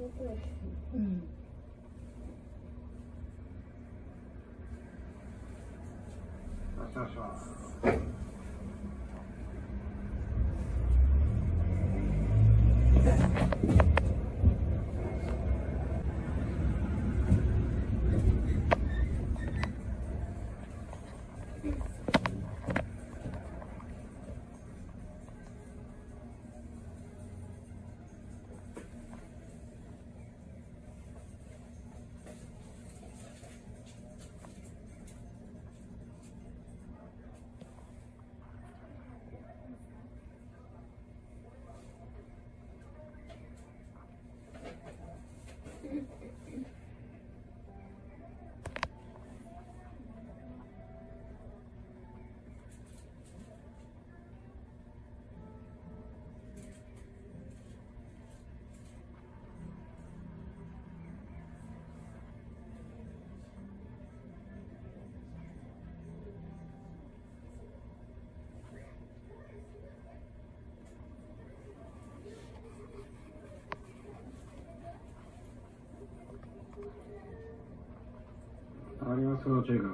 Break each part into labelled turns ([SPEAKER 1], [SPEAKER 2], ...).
[SPEAKER 1] うん。
[SPEAKER 2] ありますよ、チェック。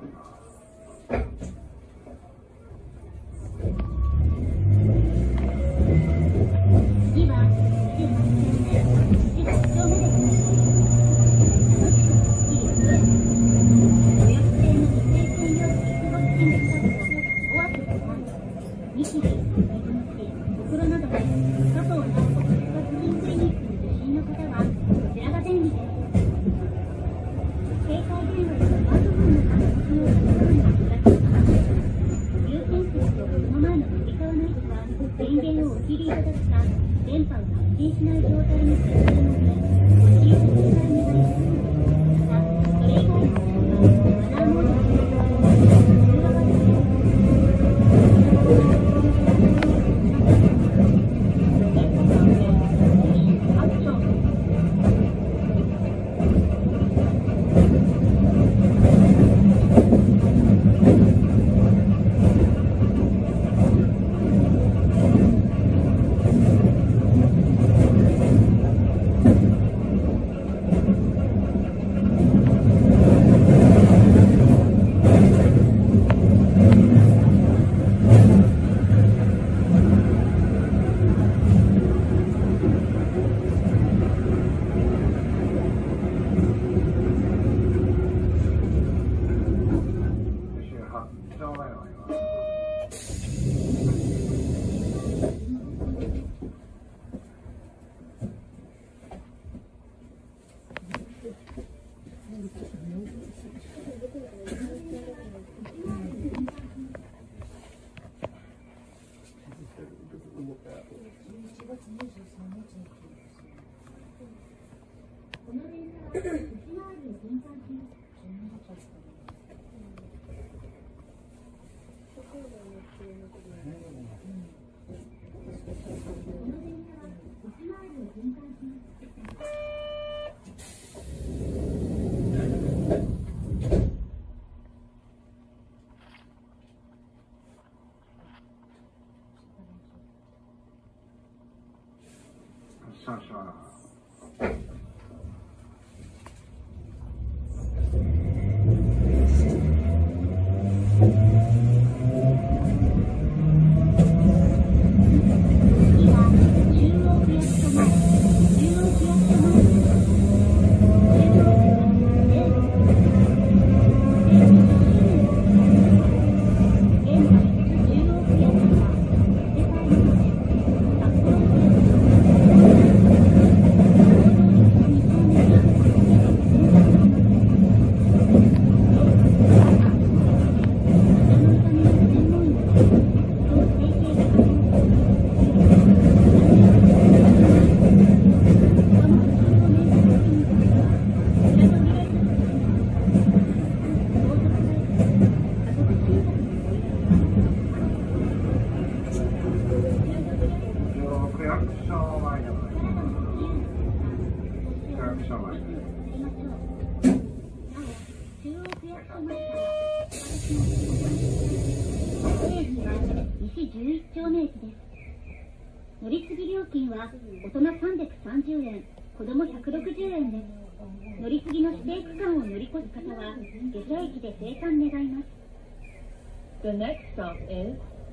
[SPEAKER 3] 乗り継ぎ料金は大人330円、子供160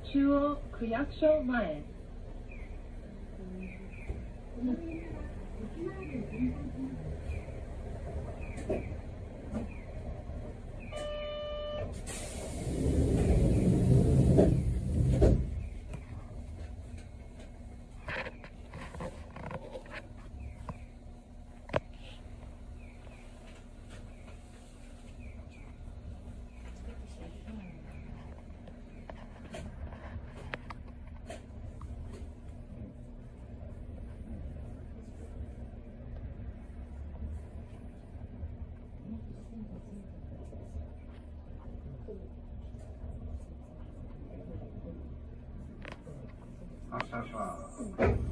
[SPEAKER 1] 中央区役所前。
[SPEAKER 2] 発車します。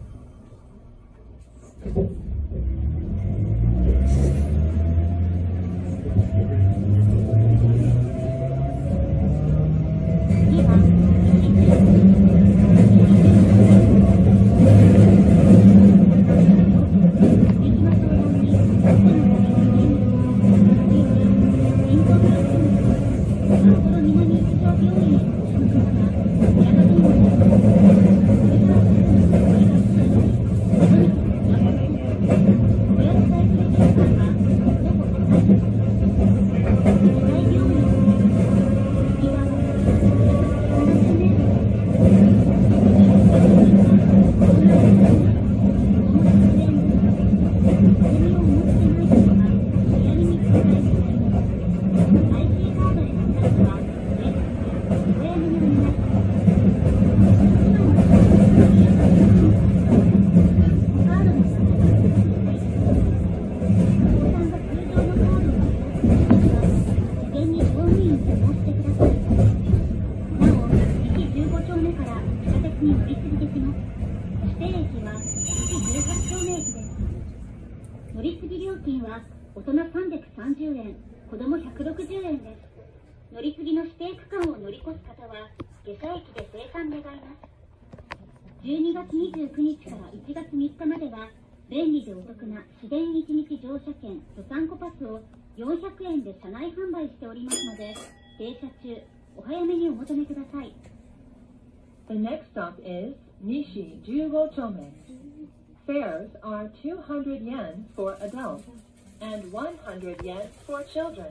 [SPEAKER 2] 乗り継ぎ料金は大人330円、子供160円です。乗り継ぎの指定区間を乗り越す方は下車駅で生還願います。12月29日から1月3日までは便利でお得な市電1日乗車券どさんこパスを400円で車内販売しておりますので、停車中お早めにお求めください。The next stop is Nishi 15丁目。Fares are 200 yen for adults and 100 yen for children.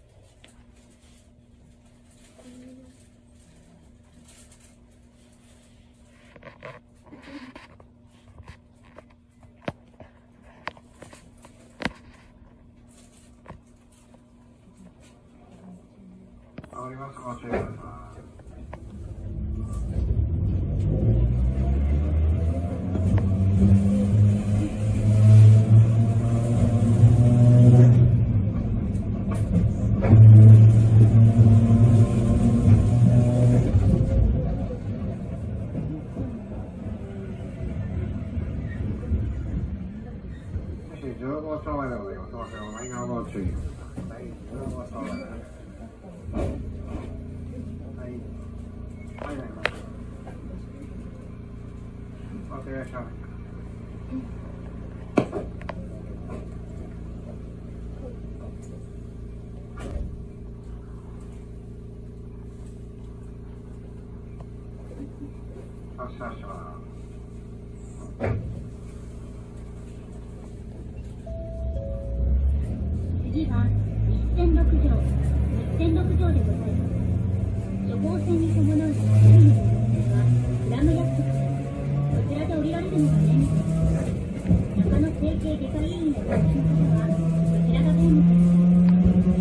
[SPEAKER 2] 上がります。ご注意ください。15丁目でございます。お前がご注意ください。15丁目です。はい、お願いします。発車します。次は日線6条でございます。処方箋に伴う車両のはプラム約束です。こちらで降りられるのが便利です。中野整形外科医院へお越しの方はこちらが便利です。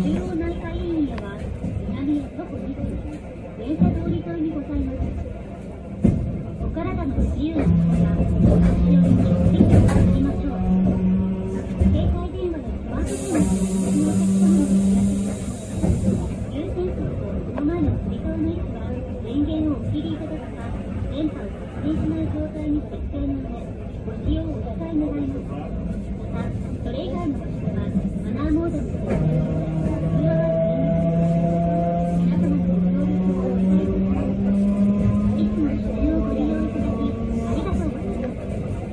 [SPEAKER 2] 中央内科医院へは南へ徒歩2分、電車通り沿いにございます。お体の不自由な方はお年寄りにぜひお聞きましょう。携帯電話やスマートフォンでお客様のお知らせします。優先速度その前の振り替えの位置は電源をお切りいただくか電波を発電しない状態に設定の上ご使用をお控え願います。またそれ以外の場所ではマナーモードに設定された不要は皆様のご協力をお願いいたします。いつも車両をご利用いただきありがとうございます。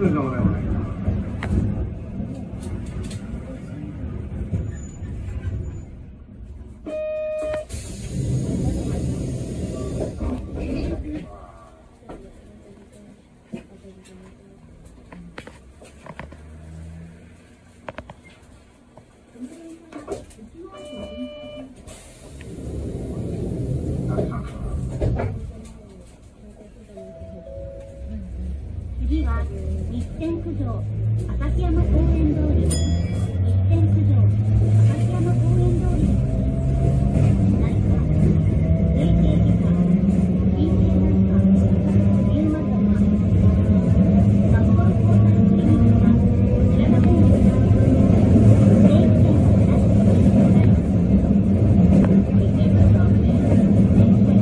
[SPEAKER 3] 空洞でもないな。
[SPEAKER 2] 次は日天九条旭山公園通り、日天九条旭山公園通りです。何か累計時間人生なんか理由までは札幌交際クリニックはこちらの方に定期券を出してくれてございます。日天九条日天九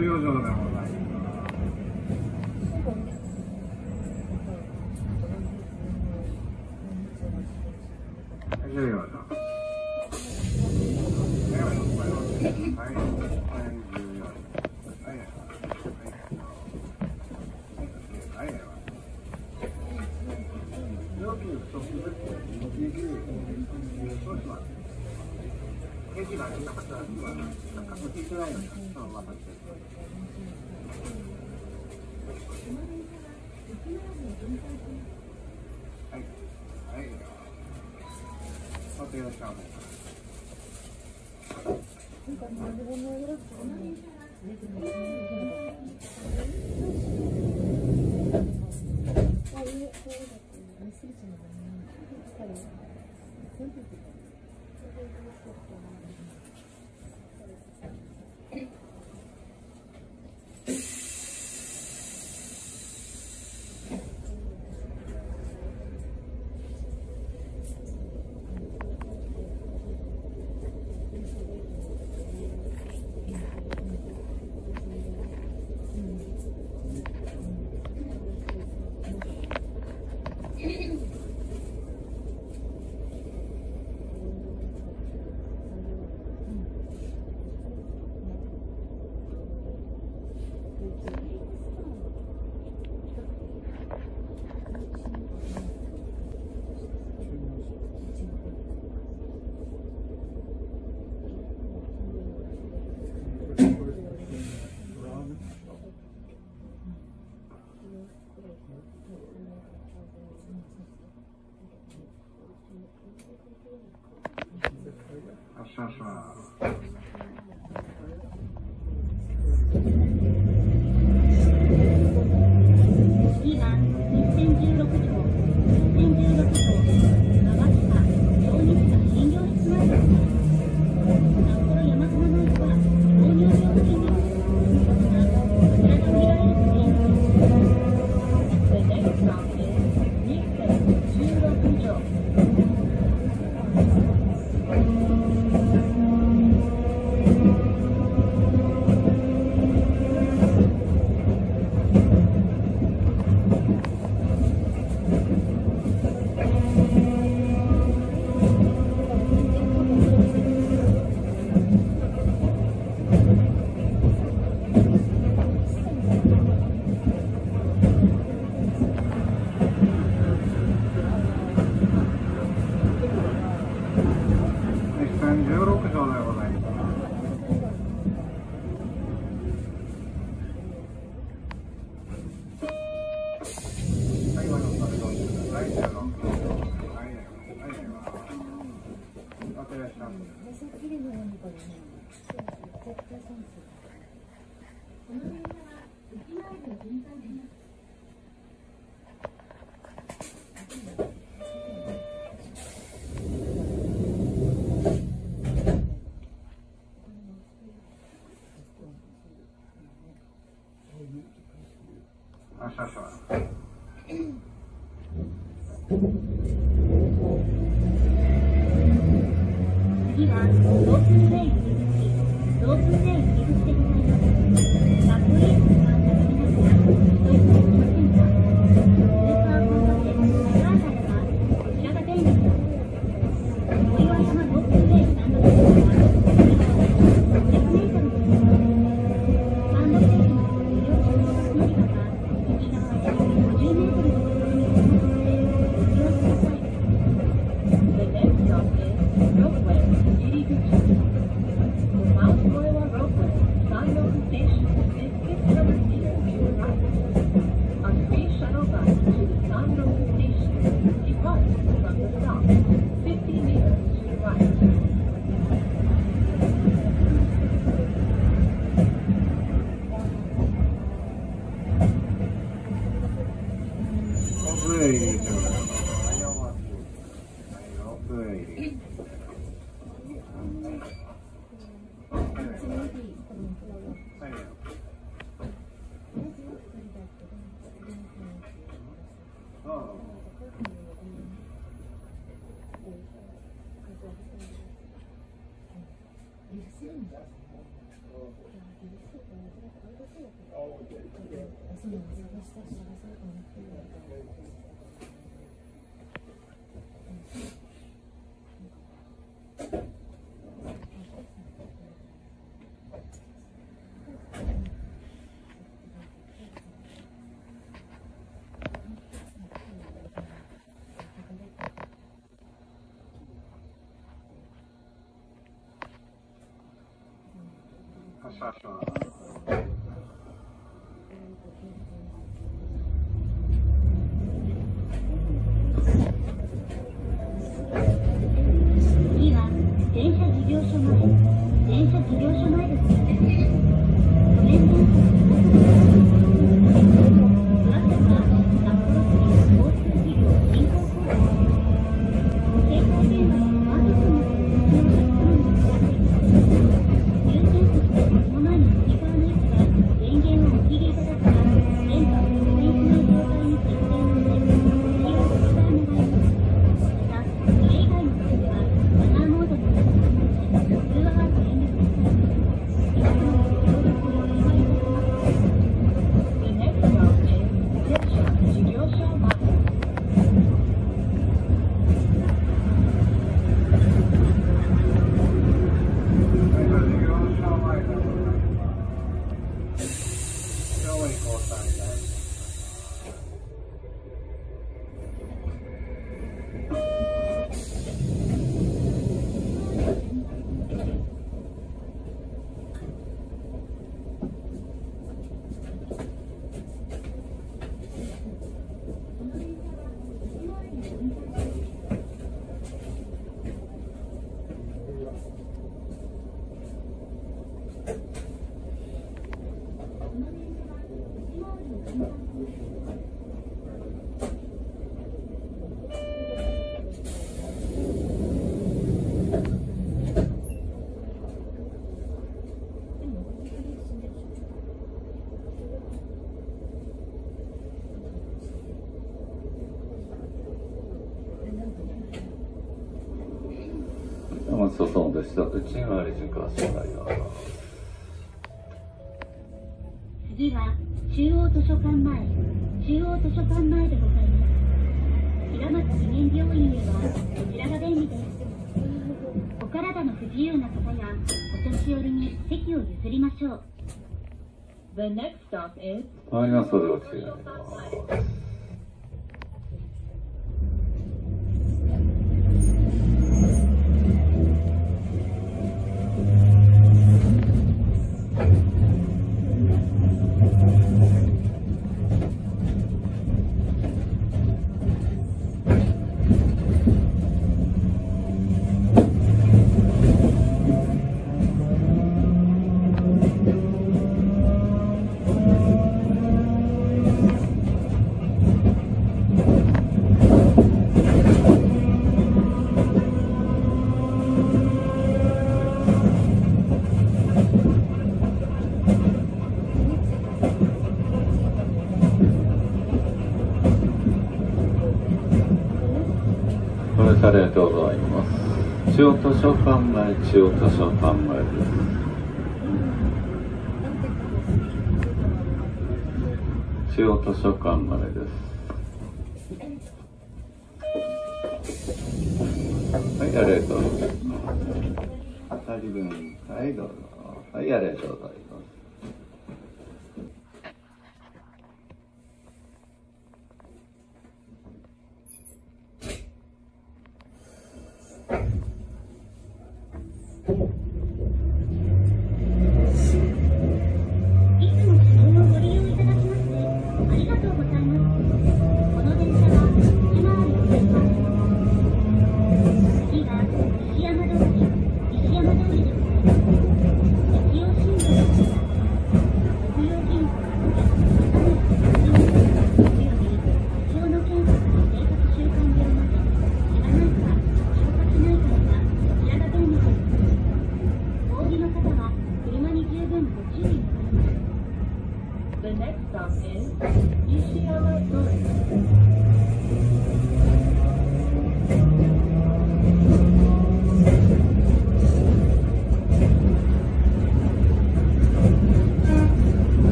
[SPEAKER 3] 重要場でございます。重要場。
[SPEAKER 2] 次はロープウェイ入り口でございます。かっこいいのを探索しながら一息つきませんか？スーパーコートで高橋さんはこちらが便利です。小岩山ロープウェイスタンドですが、600メートルです。スタンドステージの無料出動バス乗り場が右側で50メートルのところにありますのでご利用ください。The next stop is Northwest 入り口。 次は電車事業所前です。路面電車の噂は札幌市交通事業振興公社携帯電話やスマートフォンなどの利用者の好みに使っています。優先席とその前にモニターの位置が電源をお切りいただくか電波を確認しない状態に設定ののでお気をお伝え願います。またそれ以外の場合はマナーモードになっていますので通話はご遠慮ください。皆様のご協力をお願いいたします。
[SPEAKER 1] The next stop is Densha Jigyosha Maya.
[SPEAKER 3] 松尾さんでした。内回り時間次
[SPEAKER 2] は中央図書館前でございます。平松記念病院へはこちらが便利です。お体の不自由な方やお年寄りに席を譲りましょう。
[SPEAKER 1] The next stop is
[SPEAKER 3] 参りますのでお注意願います。ありがとうございます。中央図書館前です。中央図書館前です。はい、ありがとうございます。2人分、はい、どうぞ。はい、ありがとうございます。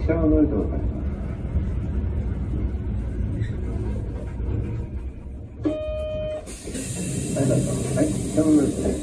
[SPEAKER 3] 下を乗りと分かります。はい、どうぞ。はい、下を乗りとです。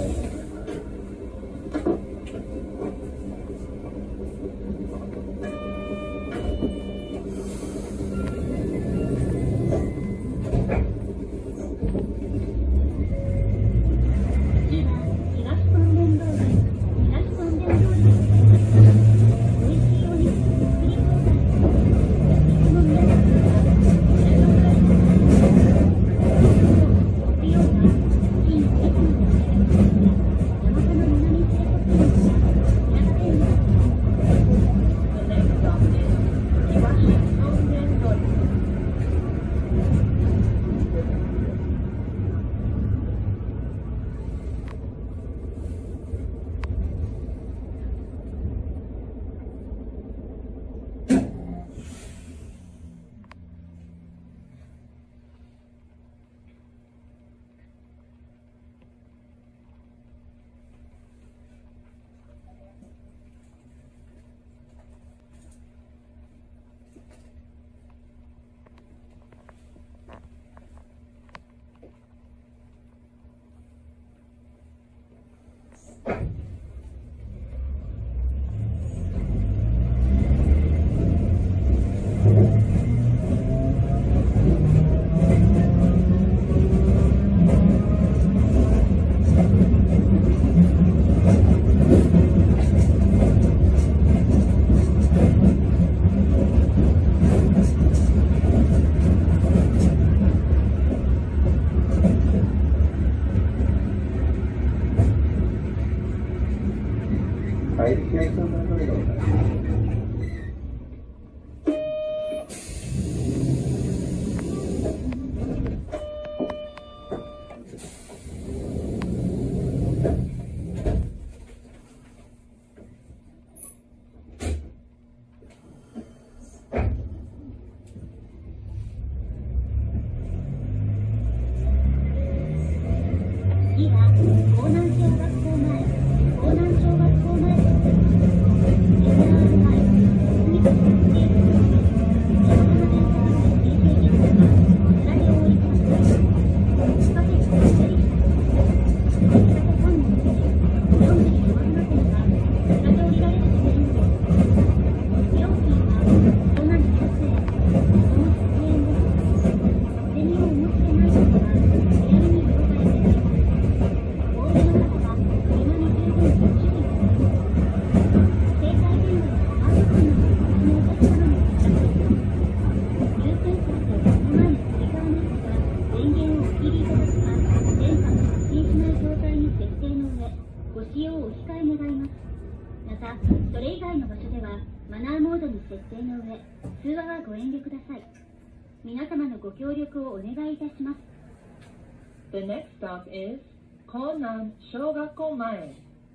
[SPEAKER 1] The next stop is 江南小学校前。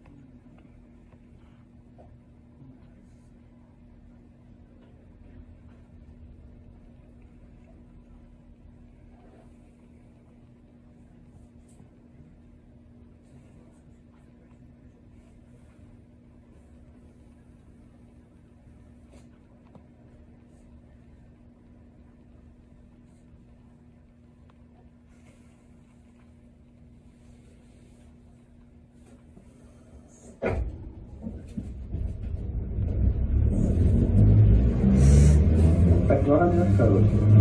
[SPEAKER 3] わかりますか、どうしよう。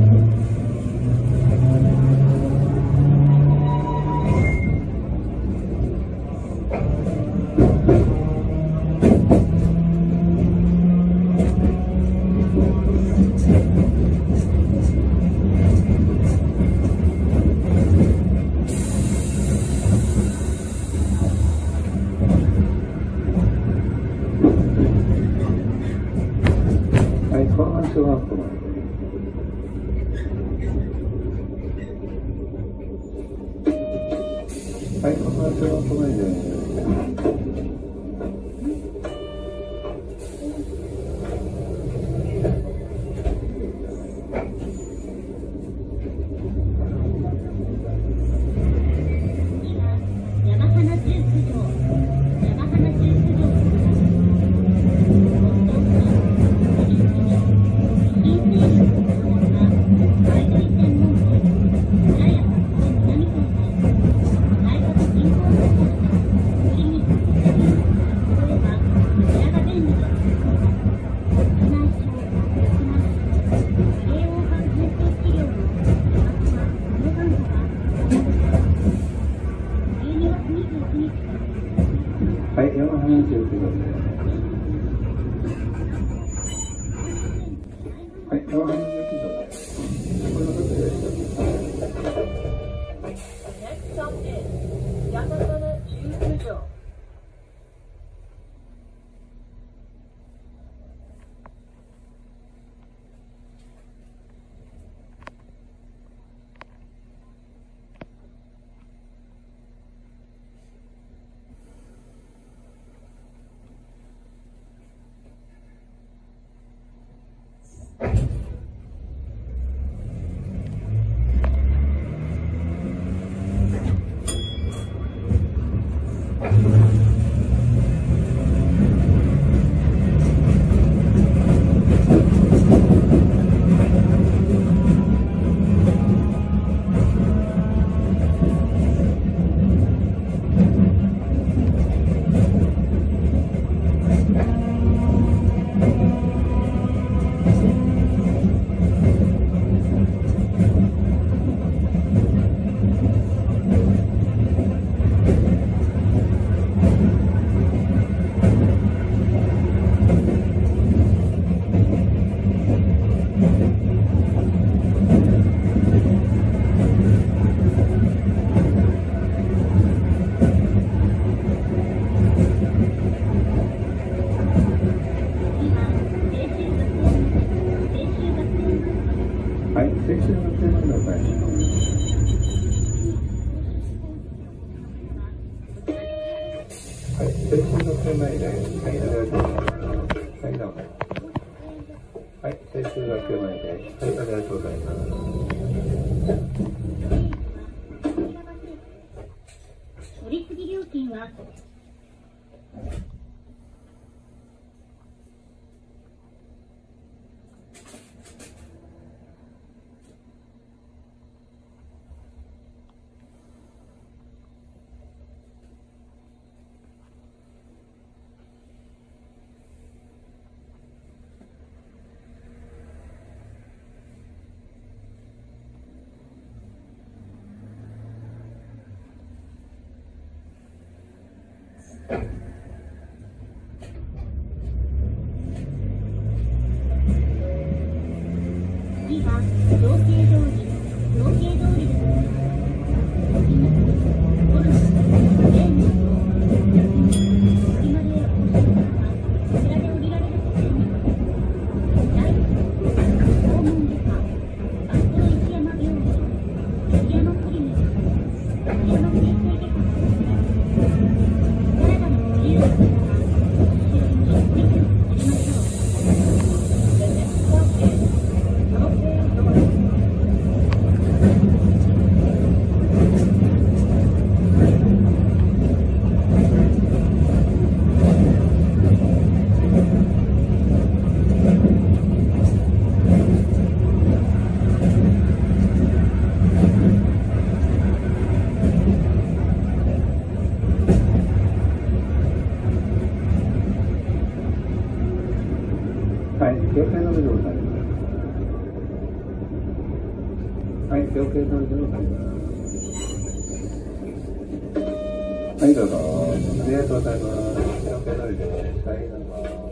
[SPEAKER 3] はい、この小学校まで。はい、この小学校まで。
[SPEAKER 2] 山
[SPEAKER 3] はい、川上劇場です。これのこと用意しておきます。
[SPEAKER 1] Next stop is Yatakara 中部城。
[SPEAKER 3] はい、青春のテーマでございます。はい、青春のテーマで、はい、ありがとうございます。はい、どうも。はい、青春のテーマで、はい、ありがとうございます。
[SPEAKER 2] 乗り継ぎ料金は次は造形通りでございます。コロナ例の今でお越しの方はこちらで降りられることになります。第一、訪問外科札幌石山病院、石山クリニック、石山形成外科がございます。これらのご利用の方はお年寄りにご理解くださりましょう。
[SPEAKER 1] The next stop is Tokyo North.
[SPEAKER 3] はい、了解の上でございます。はい、了解の上でございます。はい、どうぞ。ありがとうございます。了解の上で、はい、どうぞ。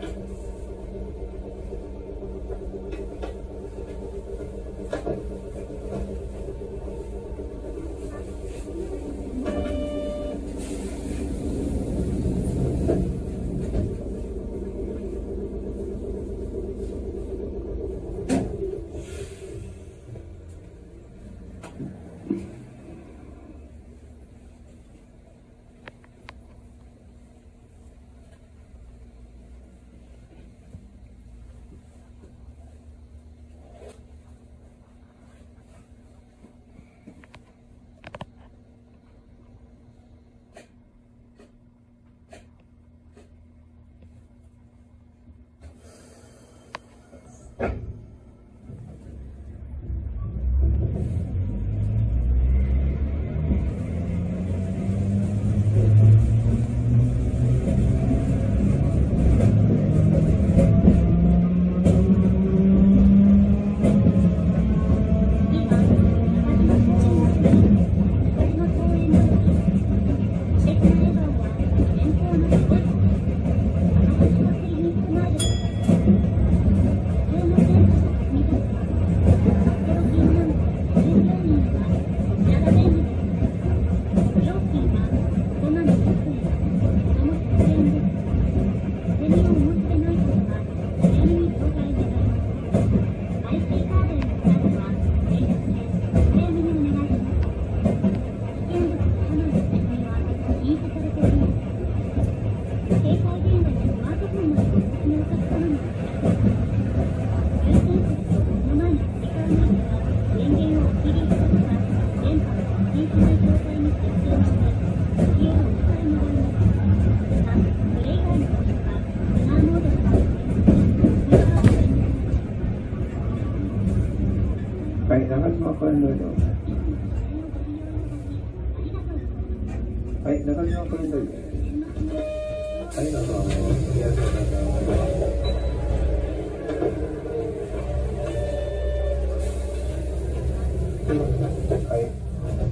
[SPEAKER 3] はい、長島公園通りでございます。はい、長島公園通りです。ありがとうございます。ありがとうございます。はい。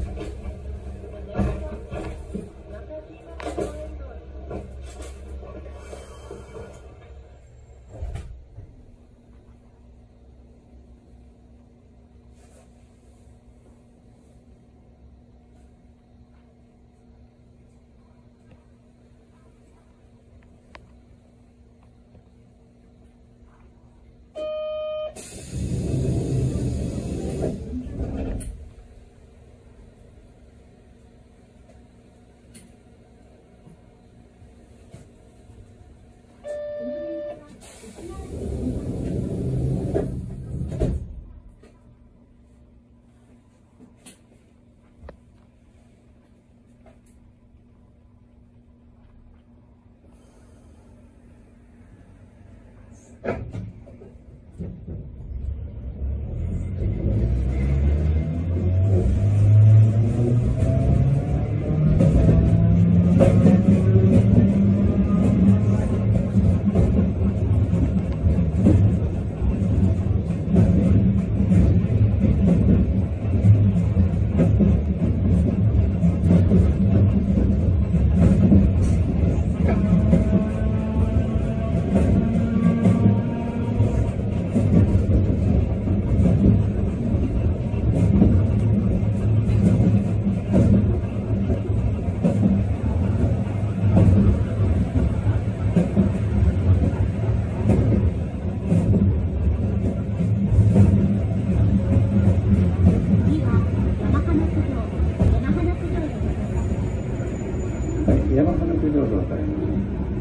[SPEAKER 3] 山花九条でございます。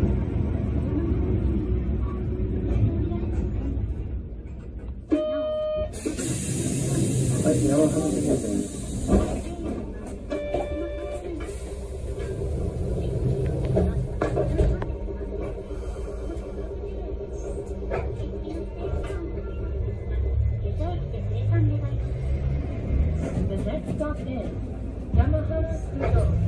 [SPEAKER 3] はい、山花九条です。
[SPEAKER 1] The next stop is Yamahara Kudo.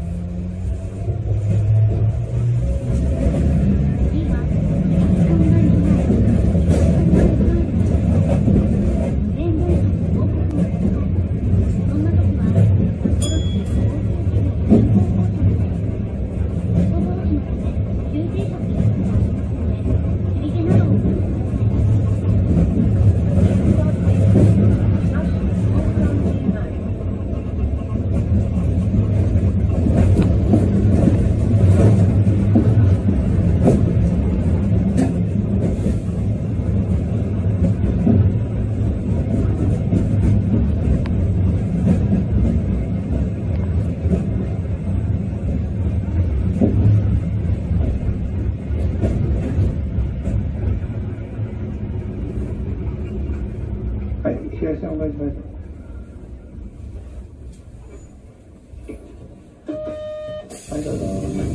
[SPEAKER 1] はい、東山お願いします。はい、どうぞ。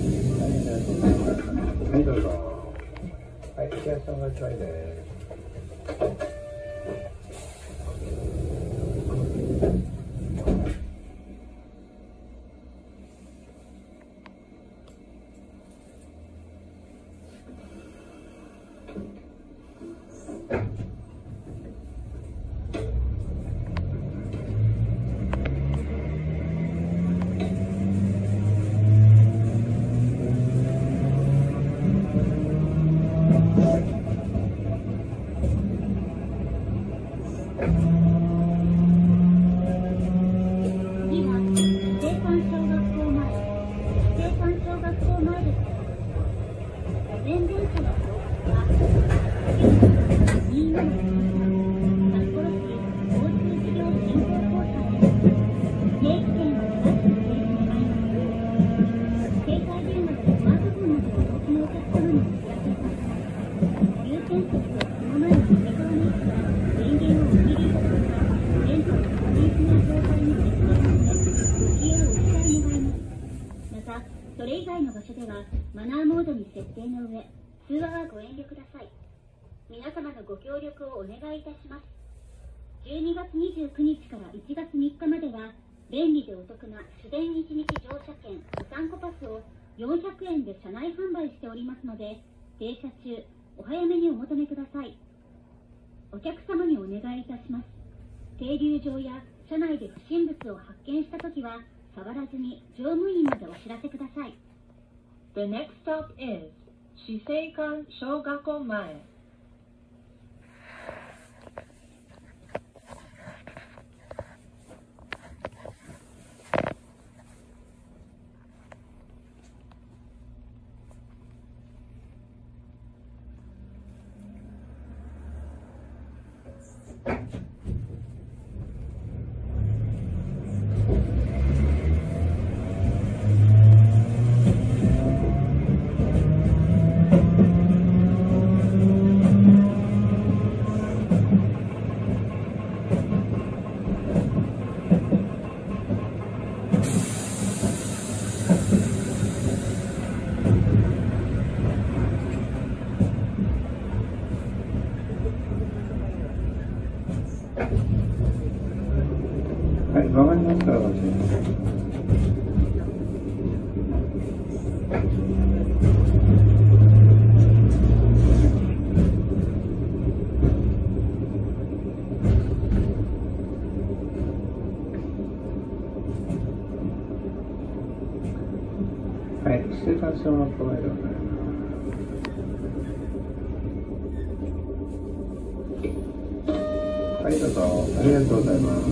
[SPEAKER 1] はい、どうぞ。はい、東山お願いします。それ以外の場所ではマナーモードに設定の上、通話はご遠慮ください。皆様のご協力をお願いいたします。
[SPEAKER 2] 12月29日から1月3日までは便利でお得な市電1日乗車券おさんこパスを400円で車内販売しておりますので、停車中お早めにお求めください。お客様にお願いいたします。停留場や車内で不審物を発見したときは触らずに乗務員までお知らせください。
[SPEAKER 1] The next stop is 資生館小学校前。
[SPEAKER 3] はい、曲がりますからご注意ください。はい、指定関心のプロバイダーでございます。はい、どうぞ。ありがとうございます。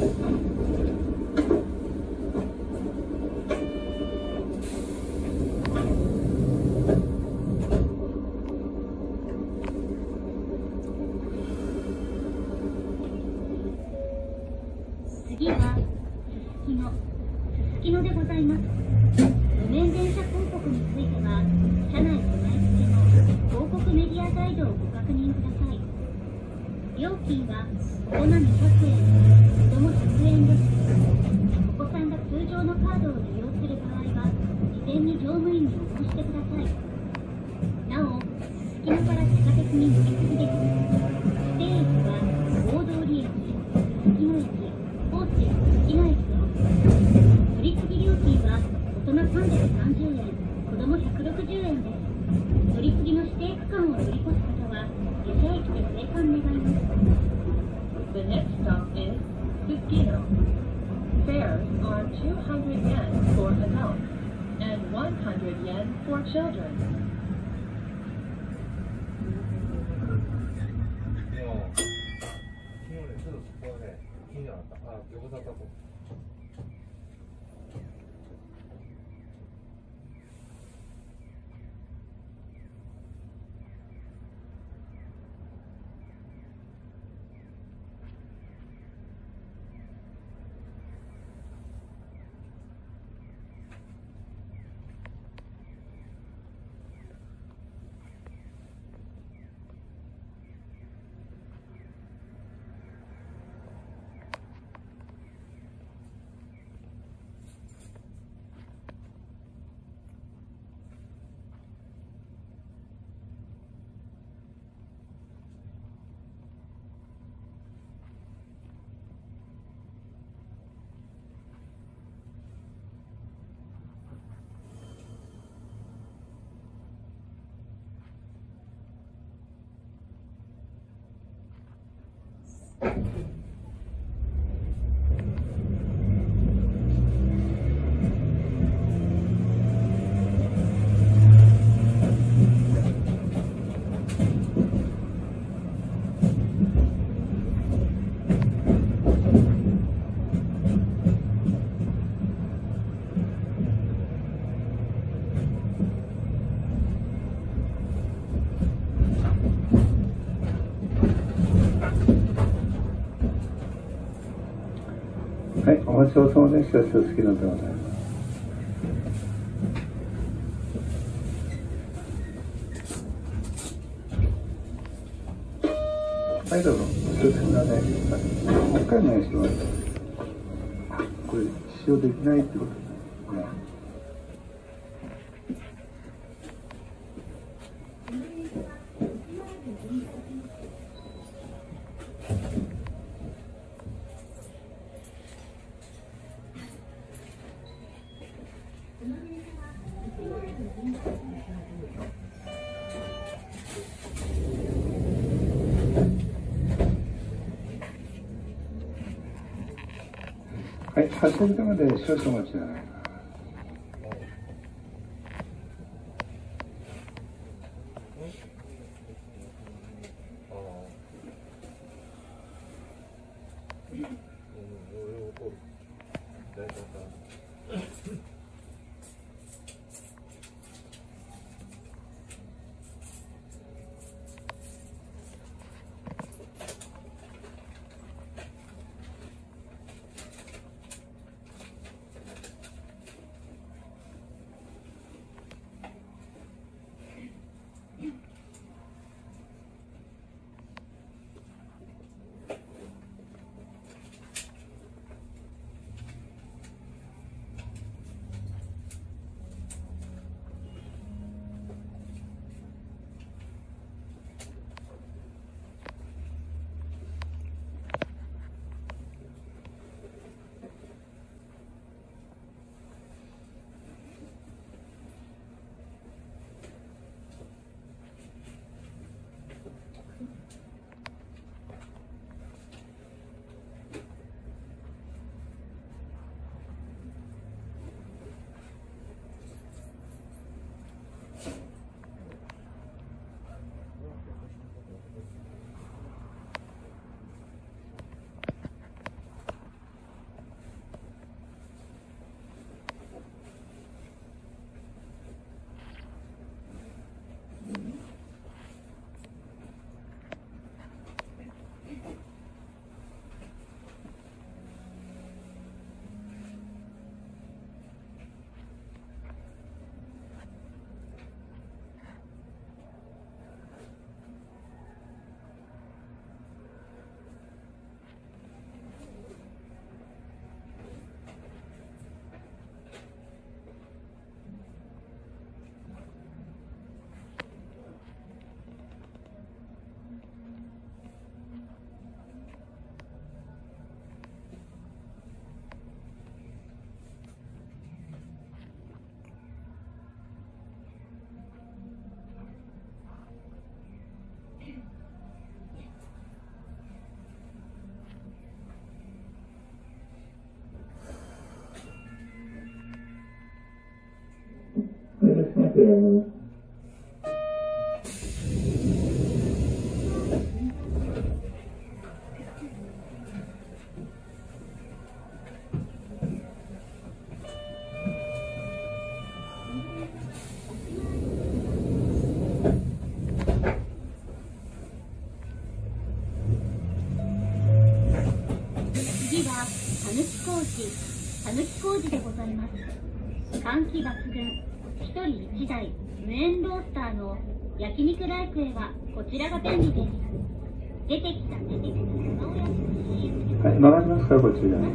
[SPEAKER 2] 次はすすきのでございます。路面電車広告については車内備え付けの広告メディアガイドをご確認ください。料金は大人200円、子供100円です。お子さんが通常のカードを利用する場合は事前に乗務員にお申し出ください。なお、すすきのから地下鉄に乗り継ぎできます。指定駅は大通駅、すすきの駅、高知すすきの駅です。乗り継ぎ料金は大人330円、子供160円です。乗り継ぎの指定区間を乗り越す方は下車駅で生還願います。
[SPEAKER 1] The next stop is Susukino. Fares are 200 yen for adults and 100 yen for children.
[SPEAKER 3] 昨日ね、ちょっとそこはね、気になった。あ、横だったと。はい、お待ちどうさまでした。すすきのでございます。はい、どうぞ。すすきので。もう一回お願いします。これ、使用できないってことですね。 はい、発着まで少々お待ちください。
[SPEAKER 2] たぬき工事でございます。換気抜群、1人1台無煙ロースターの焼肉ライクへはこちらが便利です。出てきた生おやつに
[SPEAKER 3] はい、曲がりますからこちら。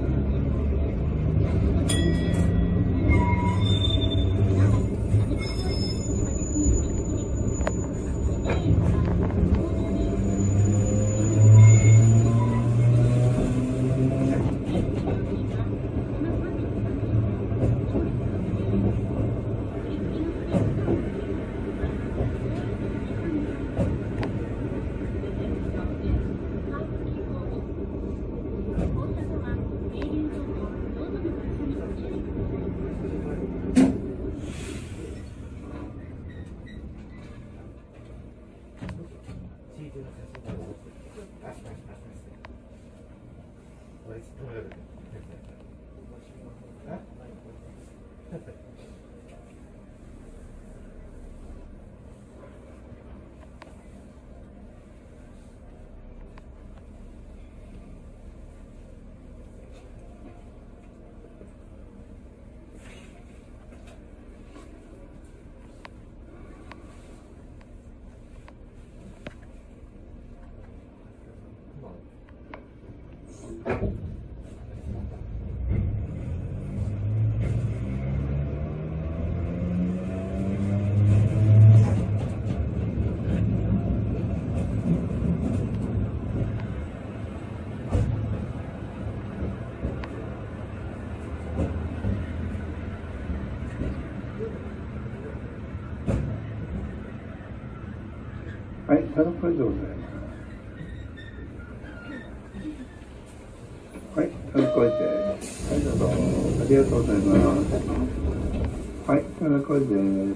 [SPEAKER 3] はい、タロットでございます。 はい、田中浩二です。はい、どうぞ。ありがとうございます。はい、田中浩二です。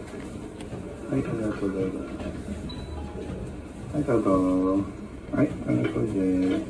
[SPEAKER 3] はい、ありがとうございます。はい、どうぞ。はい、田中浩二です。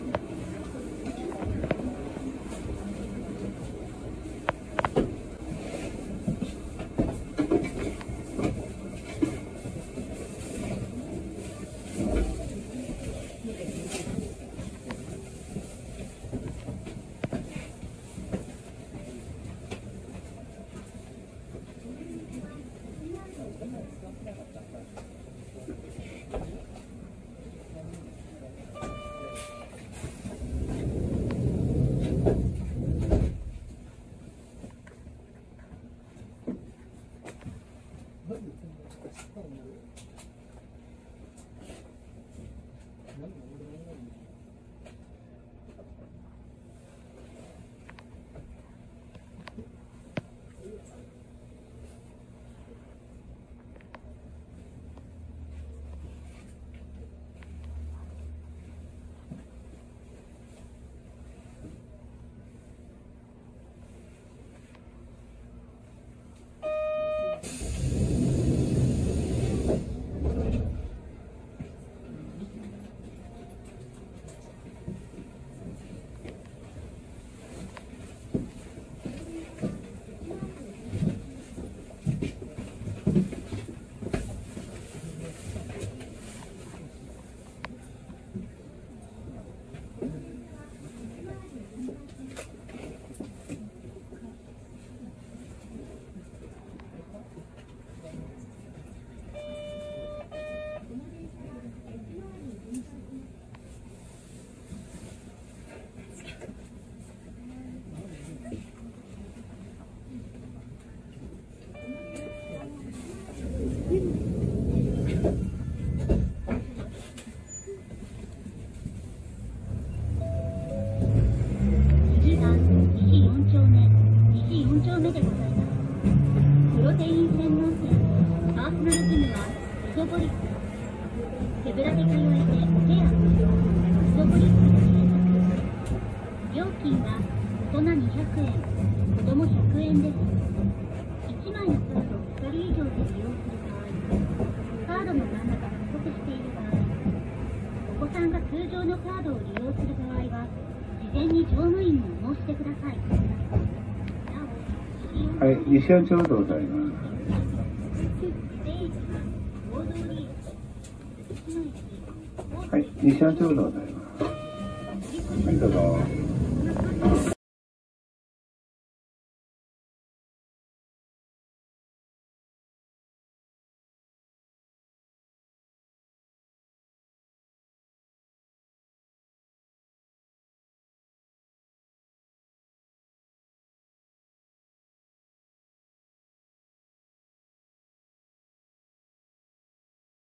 [SPEAKER 3] はい、西八丁でございます。はい、西八丁でございます。はい、どうぞ。